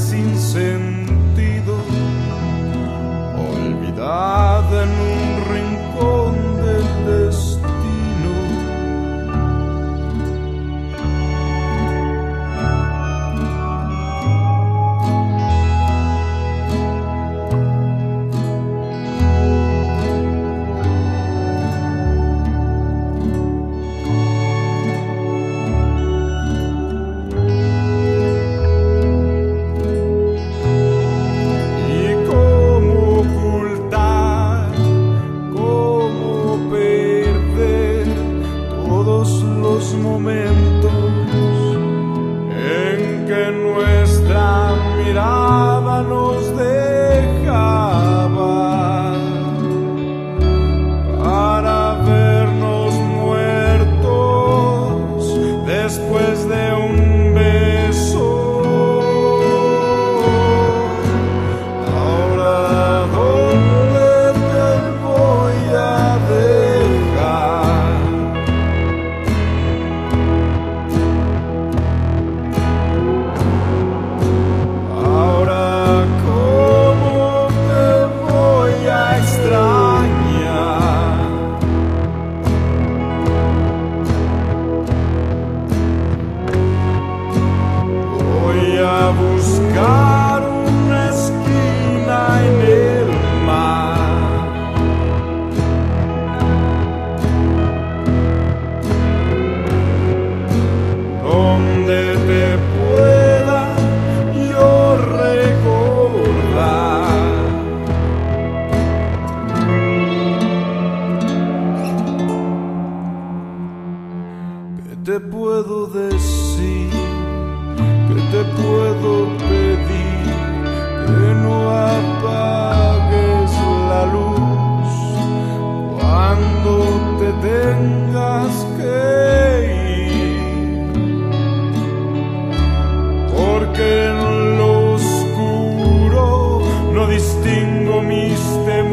sin sentido, olvidada en un rincón del destino. Los momentos en que nuestra mirada nos dejaba para vernos muertos después de un beso. Ahora, ¿dónde te voy a dejar? Buscar una esquina en el mar, donde te pueda yo recordar. ¿Qué te puedo decir? ¿Qué te puedo pedir? Que no apagues la luz cuando te tengas que ir, porque en lo oscuro no distingo mis temores.